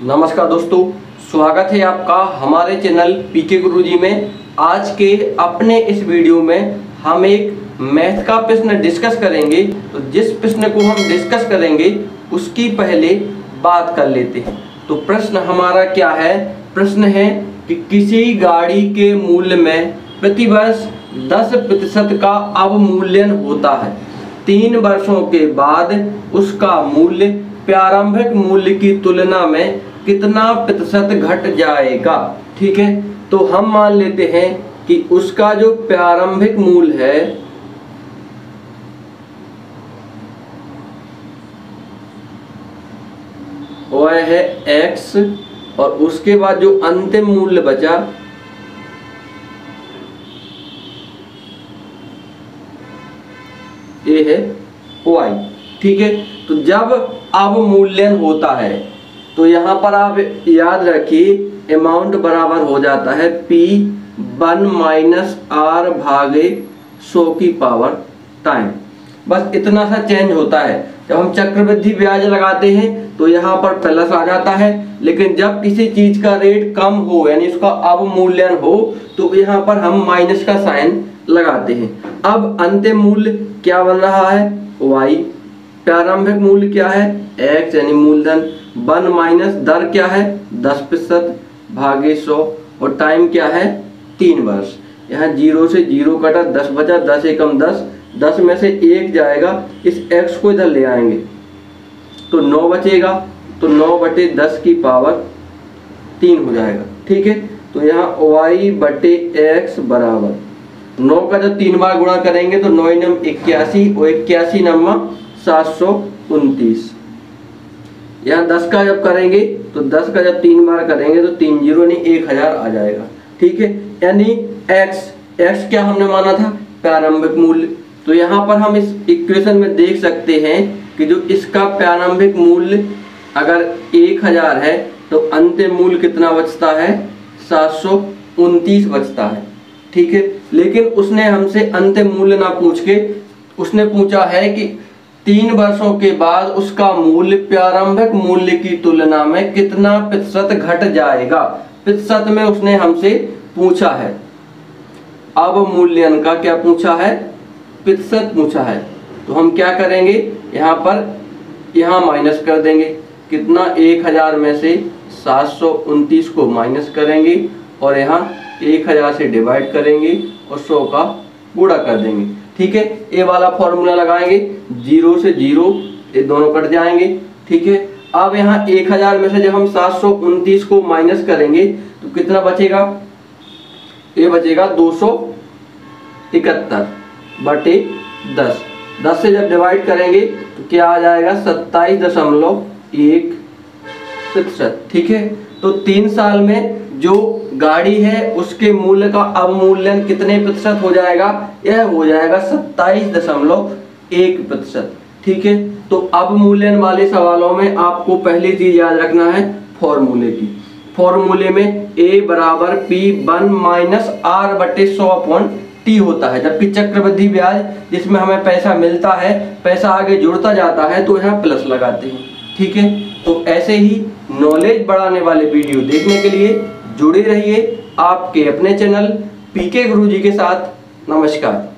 नमस्कार दोस्तों, स्वागत है आपका हमारे चैनल पीके गुरुजी में। आज के अपने इस वीडियो में हम एक मैथ का प्रश्न डिस्कस करेंगे। तो जिस प्रश्न को हम डिस्कस करेंगे उसकी पहले बात कर लेते हैं। तो प्रश्न हमारा क्या है? प्रश्न है कि किसी गाड़ी के मूल्य में प्रतिवर्ष 10% का अवमूल्यन होता है। 3 वर्षों के बाद उसका मूल्य प्रारंभिक मूल्य की तुलना में कितना प्रतिशत घट जाएगा। ठीक है, तो हम मान लेते हैं कि उसका जो प्रारंभिक मूल्य है वह है x और उसके बाद जो अंतिम मूल्य बचा ये है y। ठीक है, तो जब अवमूल्यन होता है तो यहाँ पर आप याद रखिए अमाउंट बराबर हो जाता है P1 माइनस R भागे 100 की पावर टाइम। बस इतना सा चेंज होता है। जब हम चक्रवृद्धि ब्याज लगाते हैं तो यहाँ पर प्लस आ जाता है, लेकिन जब किसी चीज का रेट कम हो यानी उसका अवमूल्यन हो तो यहाँ पर हम माइनस का साइन लगाते हैं। अब अंतिम मूल्य क्या बन रहा है? y। प्रारंभिक मूल्य क्या है? x यानी मूलधन। 1 माइनस दर क्या है? 10% भागे 100 और टाइम क्या है? 3 वर्ष। यहाँ 0 से 0 कटा, 10 बचा, 10 एकम 10, 10 में से 1 जाएगा, इस x को इधर ले आएंगे तो 9 बचेगा, तो 9/10 की पावर 3 हो जाएगा। ठीक है, तो यहाँ y/x बराबर 9 का जब 3 बार गुणा करेंगे तो 9 नम 81 और 81 नम्मा 729। यहाँ 10 का जब करेंगे तो 10 का जब 3 बार करेंगे तो 3 जीरो नहीं 1000 आ जाएगा। ठीक है, यानी x क्या हमने माना था? प्रारंभिक मूल्य। तो यहाँ पर हम इस इक्वेशन में देख सकते हैं कि जो इसका प्रारंभिक मूल्य अगर 1000 है तो अंतिम मूल्य कितना बचता है? 729 बचता है। ठीक है, लेकिन उसने हमसे अंतिम मूल्य ना पूछ के उसने पूछा है कि 3 वर्षों के बाद उसका मूल्य प्रारंभिक मूल्य की तुलना में कितना प्रतिशत घट जाएगा। प्रतिशत में उसने हमसे पूछा है। अवमूल्यन का क्या पूछा है? प्रतिशत पूछा है। तो हम क्या करेंगे, यहाँ माइनस कर देंगे। कितना? 1000 में से 729 को माइनस करेंगे और यहाँ 1000 से डिवाइड करेंगे और 100 का गुणा कर देंगे। ठीक है, ये वाला फॉर्मूला लगाएंगे, 0 से 0 ये दोनों कट जाएंगे। ठीक है, अब यहाँ 1000 में से जब हम 729 को माइनस करेंगे तो कितना बचेगा? ये बचेगा 271/10। 10 से जब डिवाइड करेंगे तो क्या आ जाएगा? 27.1%। ठीक है, तो 3 साल में जो गाड़ी है उसके मूल्य का अवमूल्यन कितने प्रतिशत हो जाएगा? यह हो जाएगा 27.1%। ठीक है, तो अवमूल्यन वाले सवालों में आपको पहली चीज याद रखना है फॉर्मूले की। फॉर्मूले में a बराबर P1 माइनस R/100/T होता है, जबकि चक्रवृद्धि ब्याज जिसमें हमें पैसा मिलता है, पैसा आगे जुड़ता जाता है तो यहाँ प्लस लगाते हैं। ठीक है, तो ऐसे ही नॉलेज बढ़ाने वाले वीडियो देखने के लिए जुड़े रहिए आपके अपने चैनल पीके गुरुजी के साथ। नमस्कार।